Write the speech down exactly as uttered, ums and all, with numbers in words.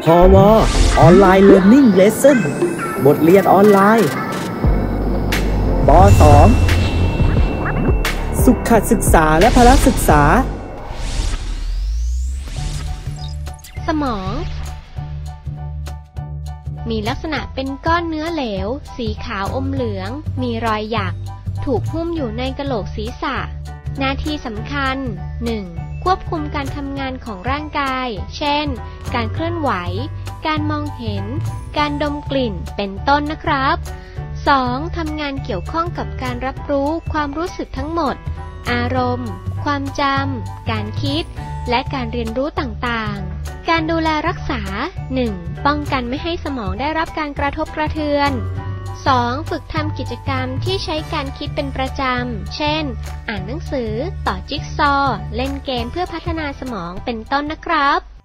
พอวออนไลน์เรียนนิ่งเลสเซ่นบทเรียนออนไลน์ป สอง สุขศึกษาและพละศึกษาสมองมีลักษณะเป็นก้อนเนื้อเหลวสีขาวอมเหลืองมีรอยหยักถูกหุ้มอยู่ในกะโหลกศีรษะหน้าที่สำคัญ หนึ่ง ควบคุมการทำงานของร่างกายเช่นการเคลื่อนไหวการมองเห็นการดมกลิ่นเป็นต้นนะครับ สอง ทำงานเกี่ยวข้องกับการรับรู้ความรู้สึกทั้งหมดอารมณ์ความจำการคิดและการเรียนรู้ต่างๆการดูแลรักษา หนึ่ง ป้องกันไม่ให้สมองได้รับการกระทบกระเทือน สอง ฝึกทำกิจกรรมที่ใช้การคิดเป็นประจำเช่นอ่านหนังสือต่อจิ๊กซอว์เล่นเกมเพื่อพัฒนาสมองเป็นต้นนะครับ